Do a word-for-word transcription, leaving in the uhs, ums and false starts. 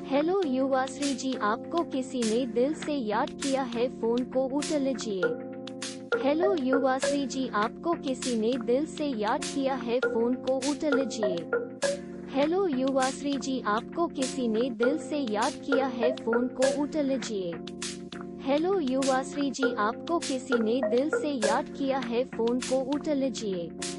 Hello Yuvashree जी, आपको किसी ने दिल से याद किया है, फोन को उठा लीजिए। हेलो युवाश्री जी, आपको किसी ने दिल से याद किया है, फोन को उठा लीजिए। हेलो युवाश्री जी, आपको किसी ने दिल से याद किया है, फोन को उठा लीजिए। हेलो युवाश्री जी, आपको किसी ने दिल से याद किया है, फोन को उठा लीजिए।